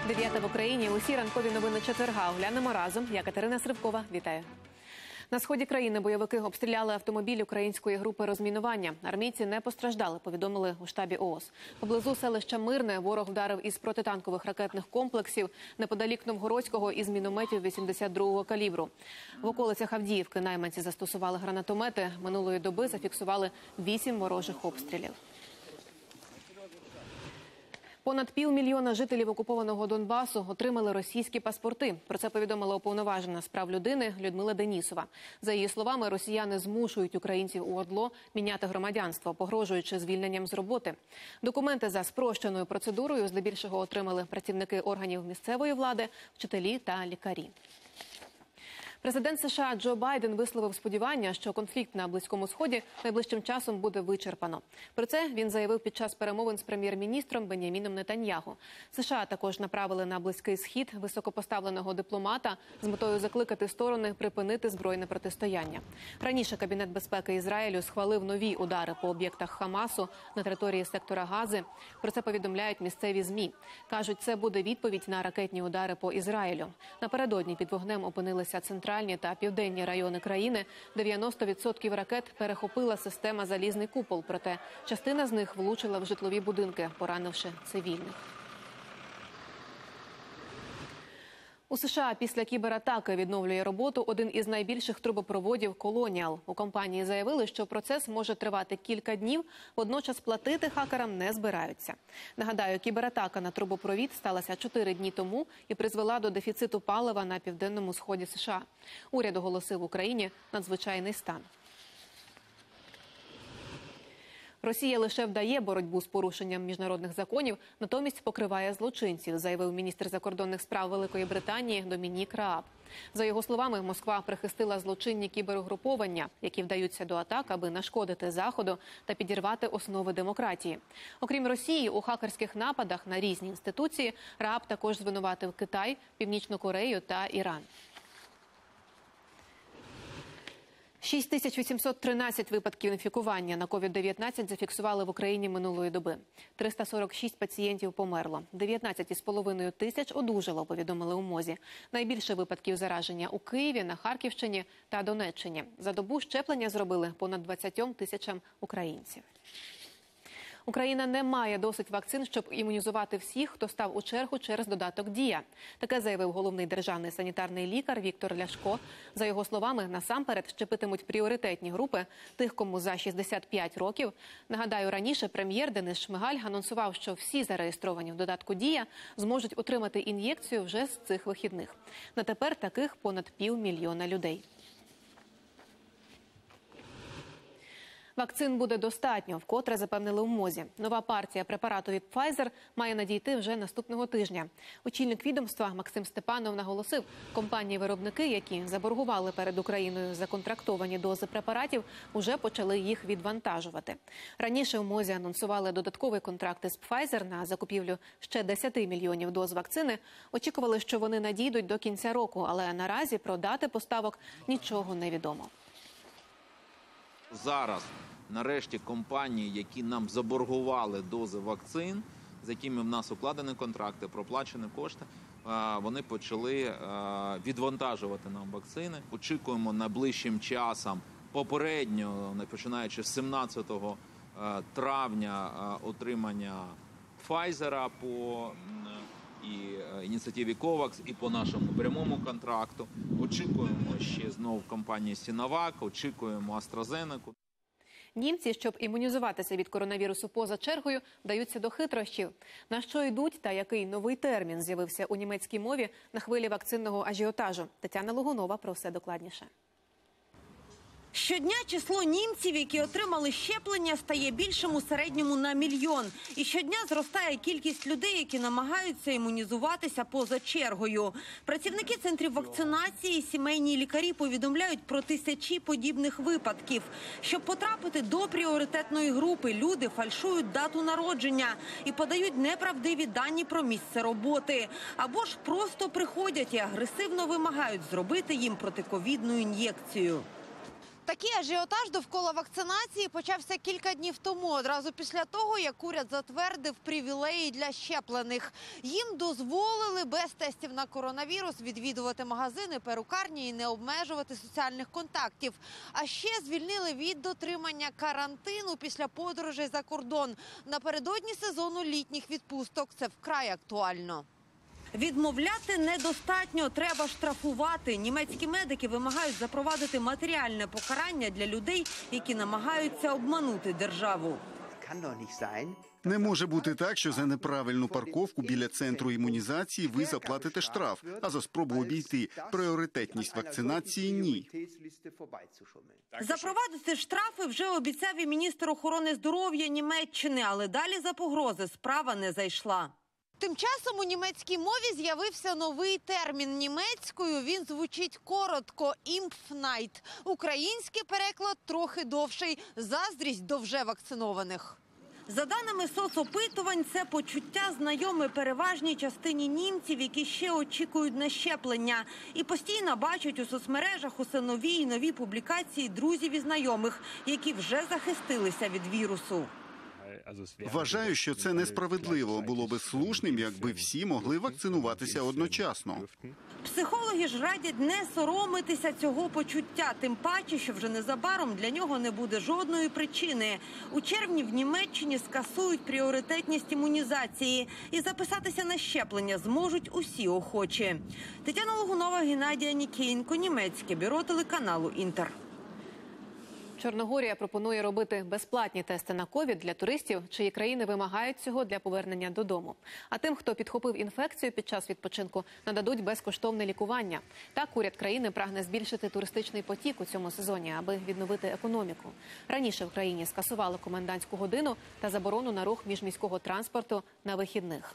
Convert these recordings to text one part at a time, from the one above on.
9 в Україні. Усі ранкові новини четверга. Оглянемо разом. Я Катерина Сривкова. Вітаю. На сході країни бойовики обстріляли автомобіль української групи розмінування. Армійці не постраждали, повідомили у штабі ООС. Поблизу селища Мирне ворог вдарив із протитанкових ракетних комплексів, неподалік Новгородського із мінометів 82-го калібру. В околицях Авдіївки найманці застосували гранатомети. Минулої доби зафіксували 8 ворожих обстрілів. Понад 500 000 жителів окупованого Донбасу отримали російські паспорти. Про це повідомила уповноважена з прав людини Людмила Денісова. За її словами, росіяни змушують українців у ОРДЛО міняти громадянство, погрожуючи звільненням з роботи. Документи за спрощеною процедурою здебільшого отримали працівники органів місцевої влади, вчителі та лікарі. Президент США Джо Байден висловив сподівання, що конфлікт на Близькому Сході найближчим часом буде вичерпано. Про це він заявив під час перемовин з прем'єр-міністром Бен'яміном Нетаньяху. США також направили на Близький Схід високопоставленого дипломата з метою закликати сторони припинити збройне протистояння. Раніше Кабінет безпеки Ізраїлю схвалив нові удари по об'єктах Хамасу на території сектора Гази. Про це повідомляють місцеві ЗМІ. Кажуть, це буде відповідь на ракетні удари по Ізраїлю. Напередодні під вогнем опинилися центральні та південні райони країни. 90% ракет перехопила система «Залізний купол», проте частина з них влучила в житлові будинки, поранивши цивільних. У США після кібератаки відновлює роботу один із найбільших трубопроводів «Колоніал». У компанії заявили, що процес може тривати кілька днів, водночас платити хакерам не збираються. Нагадаю, кібератака на трубопровід сталася 4 дні тому і призвела до дефіциту палива на південному сході США. Уряд оголосив в Україні надзвичайний стан. Росія лише вдає боротьбу з порушенням міжнародних законів, натомість покриває злочинців, заявив міністр закордонних справ Великої Британії Домінік Рааб. За його словами, Москва прихистила злочинні кіберугруповання, які вдаються до атак, аби нашкодити Заходу та підірвати основи демократії. Окрім Росії, у хакерських нападах на різні інституції Рааб також звинуватив Китай, Північну Корею та Іран. 6813 випадків інфікування на COVID-19 зафіксували в Україні минулої доби. 346 пацієнтів померло. 19,5 тисяч одужало, повідомили у МОЗі. Найбільше випадків зараження у Києві, на Харківщині та Донеччині. За добу щеплення зробили понад 20 тисячам українців. Україна не має досить вакцин, щоб імунізувати всіх, хто став у чергу через додаток «Дія». Таке заявив головний державний санітарний лікар Віктор Ляшко. За його словами, насамперед щепитимуть пріоритетні групи тих, кому за 65 років. Нагадаю, раніше прем'єр Денис Шмигаль анонсував, що всі зареєстровані в додатку «Дія» зможуть отримати ін'єкцію вже з цих вихідних. На тепер таких понад 500 000 людей. Вакцин буде достатньо, вкотре запевнили у МОЗі. Нова партія препарату від Pfizer має надійти вже наступного тижня. Очільник відомства Максим Степанов наголосив, компанії-виробники, які заборгували перед Україною законтрактовані дози препаратів, уже почали їх відвантажувати. Раніше у МОЗі анонсували додатковий контракт із Pfizer на закупівлю ще 10 мільйонів доз вакцини. Очікували, що вони надійдуть до кінця року, але наразі про дати поставок нічого не відомо. Зараз, нарешті, компанії, які нам заборгували дози вакцин, з якими в нас укладені контракти, проплачені кошти, вони почали відвантажувати нам вакцини. Очікуємо найближчим часом, попередньо, починаючи з 17 травня, отримання Pfizer по ініціативі COVAX і по нашому прямому контракту. Очікуємо ще знову компанії Sinovac, очікуємо AstraZeneca. Німці, щоб імунізуватися від коронавірусу поза чергою, вдаються до хитрощів. На що йдуть та який новий термін з'явився у німецькій мові на хвилі вакцинного ажіотажу? Тетяна Логунова про все докладніше. Щодня число німців, які отримали щеплення, стає більшим у середньому на 1 мільйон. І щодня зростає кількість людей, які намагаються імунізуватися поза чергою. Працівники центрів вакцинації і сімейні лікарі повідомляють про тисячі подібних випадків. Щоб потрапити до пріоритетної групи, люди фальшують дату народження і подають неправдиві дані про місце роботи. Або ж просто приходять і агресивно вимагають зробити їм протиковідну ін'єкцію. Такий ажіотаж довкола вакцинації почався кілька днів тому, одразу після того, як уряд затвердив привілеї для щеплених. Їм дозволили без тестів на коронавірус відвідувати магазини, перукарні і не обмежувати соціальних контактів. А ще звільнили від дотримання карантину після подорожей за кордон. Напередодні сезону літніх відпусток це вкрай актуально. Відмовляти недостатньо, треба штрафувати. Німецькі медики вимагають запровадити матеріальне покарання для людей, які намагаються обманути державу. Не може бути так, що за неправильну парковку біля центру імунізації ви заплатите штраф, а за спробу обійти пріоритетність вакцинації – ні. Запровадити штрафи вже обіцяв і міністр охорони здоров'я Німеччини, але далі за погрози справа не зайшла. Тим часом у німецькій мові з'явився новий термін німецькою. Він звучить коротко – «імпфнайд». Український переклад трохи довший – «заздрість до вже вакцинованих». За даними соцопитувань, це почуття знайоме переважній частині німців, які ще очікують на щеплення. І постійно бачать у соцмережах усе нові і нові публікації друзів і знайомих, які вже захистилися від вірусу. Вважаю, що це несправедливо. Було би слушним, якби всі могли вакцинуватися одночасно. Психологи ж радять не соромитися цього почуття, тим паче, що вже незабаром для нього не буде жодної причини. У червні в Німеччині скасують пріоритетність імунізації і записатися на щеплення зможуть усі охочі. Тетяна Логунова, Геннадій Анікієнко, Німецьке бюро телеканалу «Інтер». Чорногорія пропонує робити безплатні тести на ковід для туристів, чиї країни вимагають цього для повернення додому. А тим, хто підхопив інфекцію під час відпочинку, нададуть безкоштовне лікування. Так, уряд країни прагне збільшити туристичний потік у цьому сезоні, аби відновити економіку. Раніше в країні скасували комендантську годину та заборону на рух міжміського транспорту на вихідних.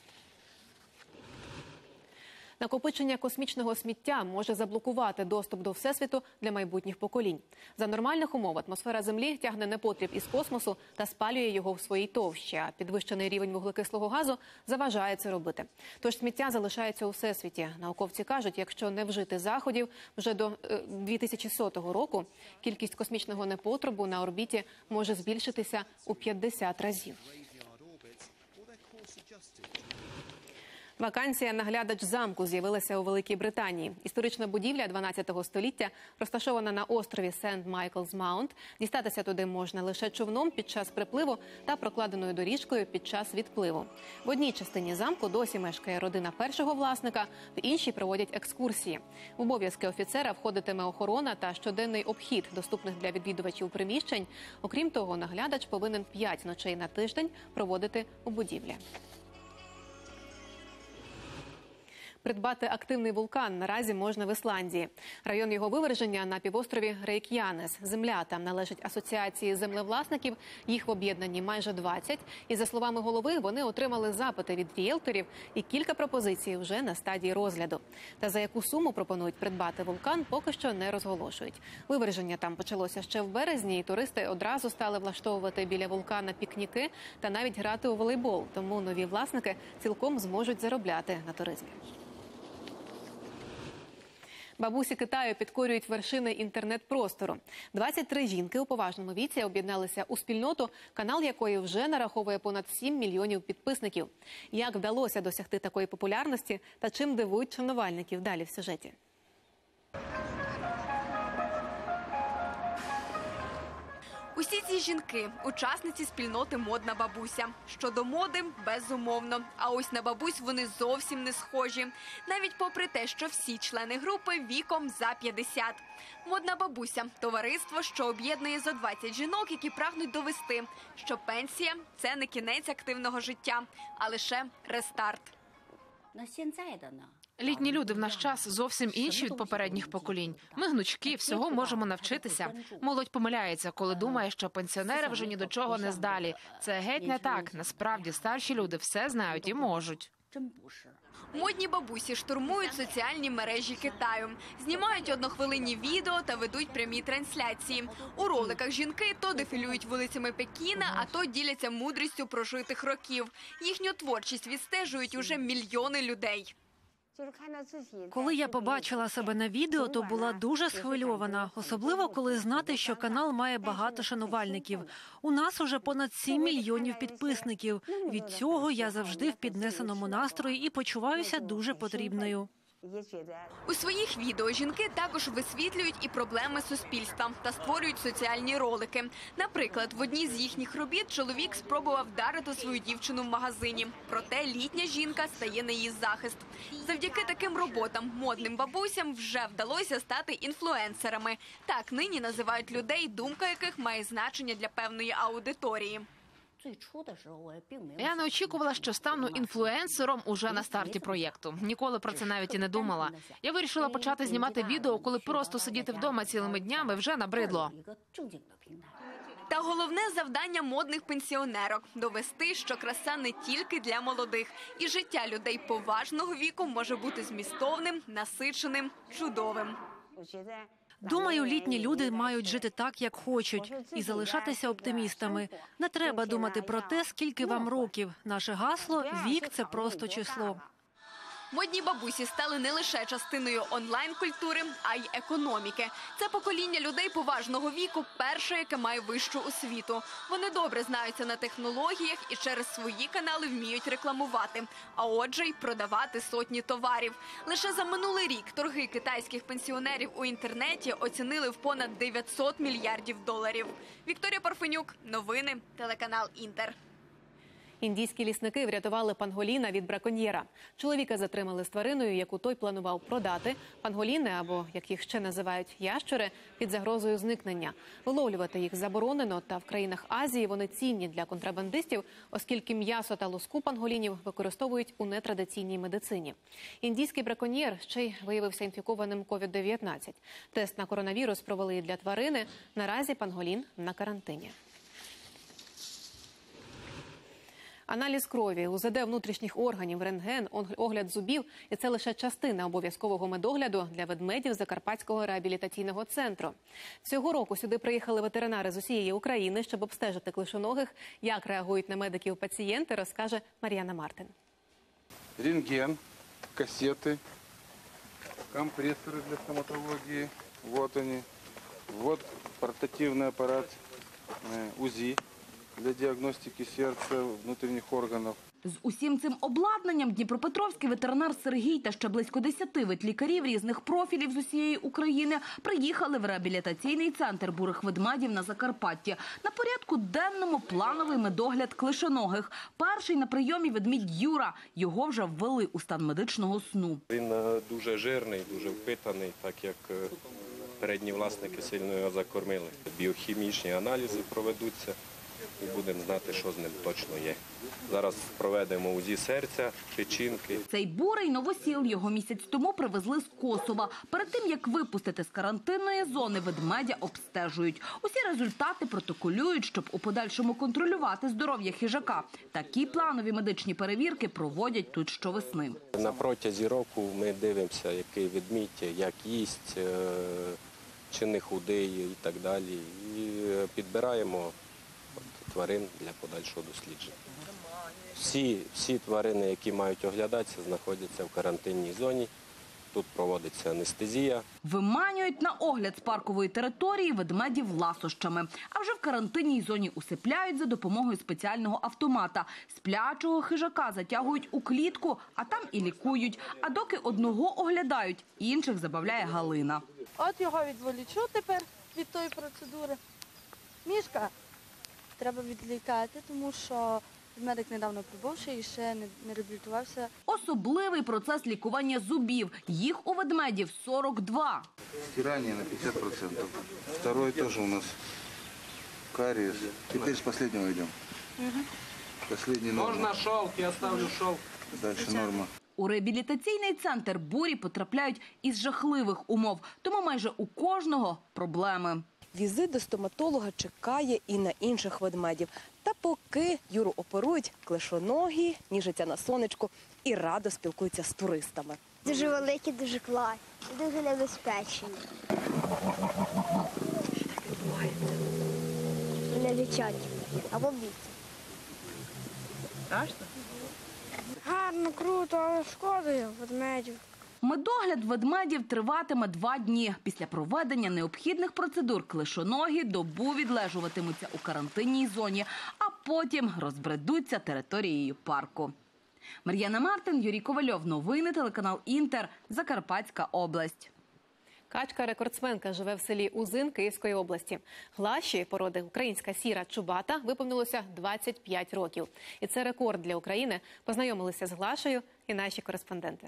Накопичення космічного сміття може заблокувати доступ до Всесвіту для майбутніх поколінь. За нормальних умов атмосфера Землі тягне непотріб із космосу та спалює його в своїй товщі, а підвищений рівень вуглекислого газу заважає це робити. Тож сміття залишається у Всесвіті. Науковці кажуть, якщо не вжити заходів, вже до 2100 року кількість космічного непотребу на орбіті може збільшитися у 50 разів. Вакансія наглядач замку з'явилася у Великій Британії. Історична будівля 12 століття розташована на острові Сент-Майклз-Маунт. Дістатися туди можна лише човном під час припливу та прокладеною доріжкою під час відпливу. В одній частині замку досі мешкає родина першого власника, в іншій проводять екскурсії. В обов'язки офіцера входитиме охорона та щоденний обхід доступних для відвідувачів приміщень. Окрім того, наглядач повинен 5 ночей на тиждень проводити у будівлі. Придбати активний вулкан наразі можна в Ісландії. Район його виверження на півострові Рейк'янес. Земля там належить асоціації землевласників, їх в об'єднанні майже 20. І за словами голови, вони отримали запити від ріелторів і кілька пропозицій вже на стадії розгляду. Та за яку суму пропонують придбати вулкан, поки що не розголошують. Виверження там почалося ще в березні, і туристи одразу стали влаштовувати біля вулкана пікніки та навіть грати у волейбол. Тому нові власники цілком зможуть заробляти на туризмі. Бабусі Китаю підкорюють вершини інтернет-простору. 23 жінки у поважному віці об'єдналися у спільноту, канал якої вже нараховує понад 7 мільйонів підписників. Як вдалося досягти такої популярності та чим дивують шанувальників, далі в сюжеті. Усі ці жінки – учасниці спільноти «Модна бабуся». Щодо моди – безумовно. А ось на бабусь вони зовсім не схожі. Навіть попри те, що всі члени групи віком за 50. «Модна бабуся» – товариство, що об'єднує зо 20 жінок, які прагнуть довести, що пенсія – це не кінець активного життя, а лише рестарт. Літні люди в наш час зовсім інші від попередніх поколінь. Ми гнучкі, всього можемо навчитися. Молодь помиляється, коли думає, що пенсіонери вже ні до чого не здалі. Це геть не так. Насправді старші люди все знають і можуть. Модні бабусі штурмують соціальні мережі Китаю. Знімають однохвилинні відео та ведуть прямі трансляції. У роликах жінки то дефілюють вулицями Пекіна, а то діляться мудрістю прожитих років. Їхню творчість відстежують уже мільйони людей. Коли я побачила себе на відео, то була дуже схвильована. Особливо, коли знати, що канал має багато шанувальників. У нас уже понад 7 мільйонів підписників. Від цього я завжди в піднесеному настрої і почуваюся дуже потрібною. У своїх відео жінки також висвітлюють і проблеми суспільства та створюють соціальні ролики. Наприклад, в одній з їхніх робіт чоловік спробував вдарити свою дівчину в магазині. Проте літня жінка стає на її захист. Завдяки таким роботам модним бабусям вже вдалося стати інфлюенсерами. Так нині називають людей, думка яких має значення для певної аудиторії. Я не очікувала, що стану інфлюенсером уже на старті проєкту. Ніколи про це навіть і не думала. Я вирішила почати знімати відео, коли просто сидіти вдома цілими днями вже набридло. Та головне завдання модних пенсіонерок – довести, що краса не тільки для молодих. І життя людей поважного віку може бути змістовним, насиченим, чудовим. Думаю, літні люди мають жити так, як хочуть, і залишатися оптимістами. Не треба думати про те, скільки вам років. Наше гасло – вік – це просто число. Модні бабусі стали не лише частиною онлайн-культури, а й економіки. Це покоління людей поважного віку перше, яке має вищу освіту. Вони добре знаються на технологіях і через свої канали вміють рекламувати, а отже й продавати сотні товарів. Лише за минулий рік торги китайських пенсіонерів у інтернеті оцінили в понад 900 мільярдів доларів. Вікторія Парфенюк, новини, телеканал «Інтер». Індійські лісники врятували панголіна від браконьєра. Чоловіка затримали з твариною, яку той планував продати. Панголіни, або, як їх ще називають, ящури, під загрозою зникнення. Виловлювати їх заборонено, та в країнах Азії вони цінні для контрабандистів, оскільки м'ясо та луску панголінів використовують у нетрадиційній медицині. Індійський браконьєр ще й виявився інфікованим COVID-19. Тест на коронавірус провели і для тварини. Наразі панголін на карантині. Аналіз крові, УЗД внутрішніх органів, рентген, огляд зубів – і це лише частина обов'язкового медогляду для ведмедів Закарпатського реабілітаційного центру. Цього року сюди приїхали ветеринари з усієї України, щоб обстежити клишоногих. Як реагують на медиків пацієнти, розкаже Мар'яна Мартин. Рентген, кассеты, компрессоры для стоматологии. Вот они. Вот портативный аппарат УЗИ для діагностики серця, внутрішніх органів. З усім цим обладнанням дніпропетровський ветеринар Сергій та ще близько 10 ветлікарів різних профілів з усієї України приїхали в реабілітаційний центр бурих ведмедів на Закарпатті. На порядку денному плановий медогляд клишоногих. Перший на прийомі ведмідь Юра. Його вже ввели у стан медичного сну. Він дуже жирний, дуже впитаний, так як передні власники сильно його закормили. Біохімічні аналізи проведуться. І будемо знати, що з ним точно є. Зараз проведемо УЗІ серця, печінки. Цей бурий новосіл його місяць тому привезли з Косова. Перед тим, як випустити з карантинної зони, ведмедя обстежують. Усі результати протоколюють, щоб у подальшому контролювати здоров'я хижака. Такі планові медичні перевірки проводять тут щовесни. На протязі року ми дивимося, який ведмідь, як їсть, чи не худий і так далі. І підбираємо тварин для подальшого дослідження. Всі тварини, які мають оглядатися, знаходяться в карантинній зоні. Тут проводиться анестезія. Виманюють на огляд з паркової території ведмедів ласощами. А вже в карантинній зоні усипляють за допомогою спеціального автомата. Сплячого хижака затягують у клітку, а там і лікують. А доки одного оглядають, інших забавляє Галина. От його відволічу тепер від тої процедури. Мішка треба відлікати, тому що медик недавно прибувши і ще не реабілітувався. Особливий процес лікування зубів. Їх у ведмедів 42. Стирание на 50%. Второй тоже у нас кариес. Теперь с последнего идем. Последний норма. Можно шелк, я оставлю шелк. Дальше норма. У реабілітаційний центр бурі потрапляють із жахливих умов, тому майже у кожного проблеми. Візит до стоматолога чекає і на інших ведмедів. Та поки Юру оперують, клишоногі ніжаться на сонечку і радо спілкуються з туристами. Дуже великі, дуже класні, дуже небезпечні. Вони лічать або б'ють. Страшно? Гарно, круто, але шкодою ведмедів. Медогляд ведмедів триватиме 2 дні. Після проведення необхідних процедур клишоногі добу відлежуватимуться у карантинній зоні, а потім розбредуться територією парку. Мар'яна Мартин, Юрій Ковальов. Новини, телеканал «Інтер», Закарпатська область. Качка-рекордсменка живе в селі Узин Київської області. Глаші породи українська сіра чубата виповнилося 25 років. І це рекорд для України. Познайомилися з Глашею і наші кореспонденти.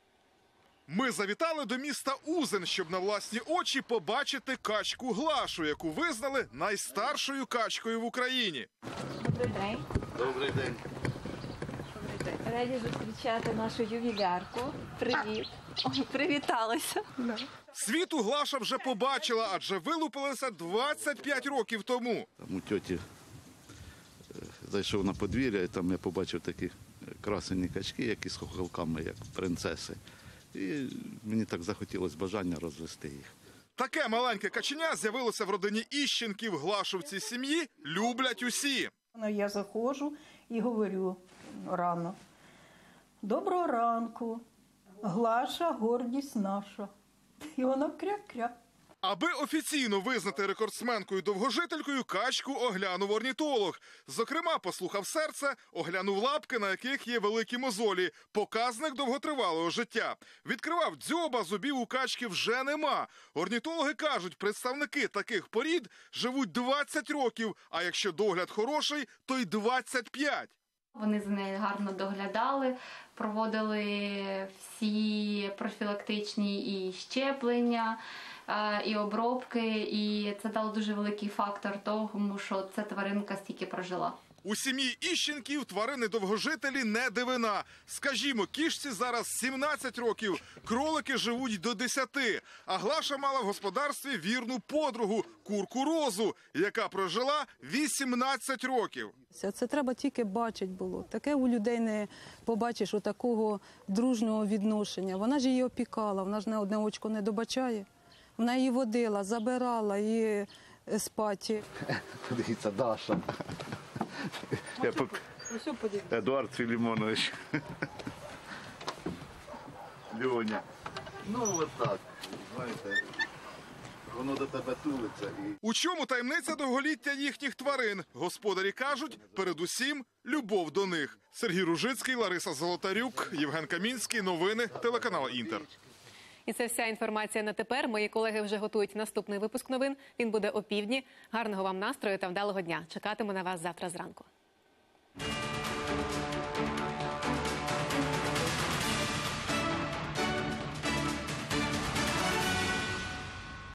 Ми завітали до міста Узин, щоб на власні очі побачити качку Глашу, яку визнали найстаршою качкою в Україні. Добрий день. Добрий день. Раді зустрічати нашу ювілярку. Привіт. Привіталися. Світу Глаша вже побачила, адже вилупилася 25 років тому. Там у тьоті зайшов на подвір'я, і там я побачив такі красені качки, які з хохолками, як принцеси. І мені так захотілося бажання розвести їх. Таке маленьке каченя з'явилося в родині Іщенків. Глашу в цій сім'ї люблять усі. Я заходжу і говорю рано: доброго ранку, Глаша, гордість наша. І вона кря-кря. Аби офіційно визнати рекордсменкою-довгожителькою, качку оглянув орнітолог. Зокрема, послухав серце, оглянув лапки, на яких є великі мозолі. Показник довготривалого життя. Відкривав дзьоба, зубів у качки вже нема. Орнітологи кажуть, представники таких порід живуть 20 років, а якщо догляд хороший, то й 25. Вони за нею гарно доглядали, проводили всі профілактичні і щеплення, і обробки, і це дало дуже великий фактор того, що ця тваринка стільки прожила. У сім'ї Іщенків тварини-довгожителі не дивина. Скажімо, кішці зараз 17 років, кролики живуть до 10. А Глаша мала в господарстві вірну подругу – курку Розу, яка прожила 18 років. Це треба тільки бачити було. Таке у людей не побачиш, такого дружнього відношення. Вона ж її опікала, вона ж не одне очко не добачає. Вона її водила, забирала її спати. Дивіться, Даша. Едуард Філімонович. Льоня. Ну, от так, знаєте, воно до тебе тулиться. У чому таємниця довголіття їхніх тварин? Господарі кажуть, передусім, любов до них. Сергій Ружицький, Лариса Золотарюк, Євген Камінський. Новини, телеканал «Інтер». І це вся інформація на тепер. Мої колеги вже готують наступний випуск новин. Він буде опівдні. Гарного вам настрою та вдалого дня. Чекатиму на вас завтра зранку.